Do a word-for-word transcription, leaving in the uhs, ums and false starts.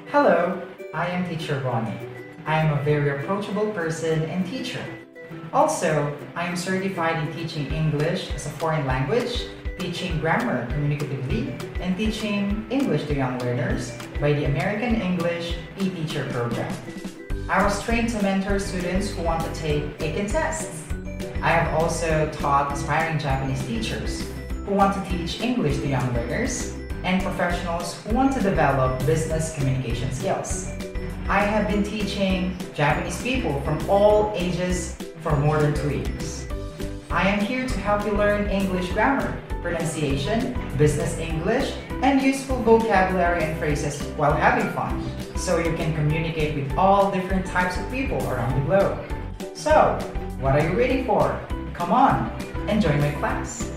Hello, I am Teacher Ronnie. I am a very approachable person and teacher. Also, I am certified in teaching English as a foreign language, teaching grammar communicatively, and teaching English to young learners by the American English e-Teacher program. I was trained to mentor students who want to take Eiken tests. I have also taught aspiring Japanese teachers who want to teach English to young learners and professionals who want to develop business communication skills. I have been teaching Japanese people from all ages for more than two years. I am here to help you learn English grammar, pronunciation, business English, and useful vocabulary and phrases while having fun, so you can communicate with all different types of people around the globe. So, what are you waiting for? Come on and join my class.